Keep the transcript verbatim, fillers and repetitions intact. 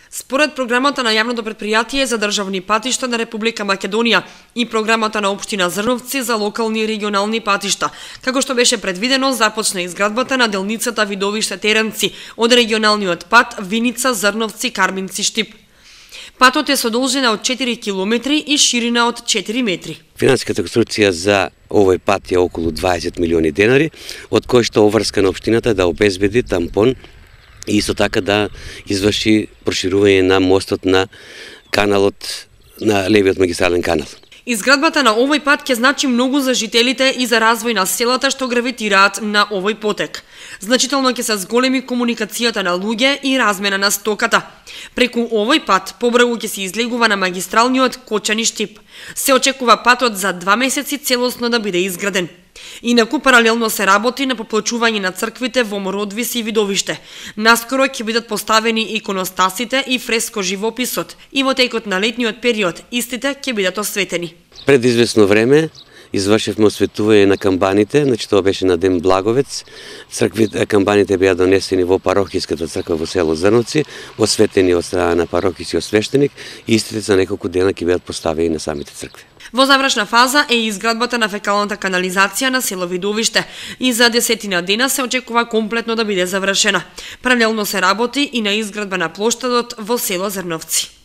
Според програмата на јавното претпријатие за државни патишта на Република Македонија и програмата на општина Зрновци за локални и регионални патишта, како што беше предвидено, започна изградбата на делницата Видовиште-Теренци од регионалниот пат Виница-Зрновци-Карминци-Штип. Патот е со должина од четири километри и ширина од четири метри. Финансиската конструкција за овој пат е околу дваесет милиони денари, од кои што оврска на општината да обезбеди тампон и исто така да изврши проширување на мостот на каналот, на левиот магистрален канал. Изградбата на овој пат ќе значи многу за жителите и за развој на селата што гравитираат на овој потек. Значително ќе се зголеми комуникацијата на луѓе и размена на стоката. Преку овој пат побрзо ќе се излегува на магистралниот Кочани-Штип. Се очекува патот за два месеци целосно да биде изграден. Инаку паралелно се работи на поплачување на црквите во Мородвис и Видовиште. Наскоро ќе бидат поставени иконостасите и фреско живописот и во текот на летниот период истите ќе бидат осветени. Пред известно време извршивме осветување на камбаните, значи тоа беше на Ден Благовец. Црквите, камбаните беа донесени во парохиската црква во село Зрновци, осветени од страна на парохиски свештеник и истите за неколку дена ќе бидат поставени на самите цркви. Во завршна фаза е изградбата на фекалната канализација на село Видовиште и за десетина дена се очекува комплетно да биде завршена. Паралелно се работи и на изградба на плоштадот во село Зрновци.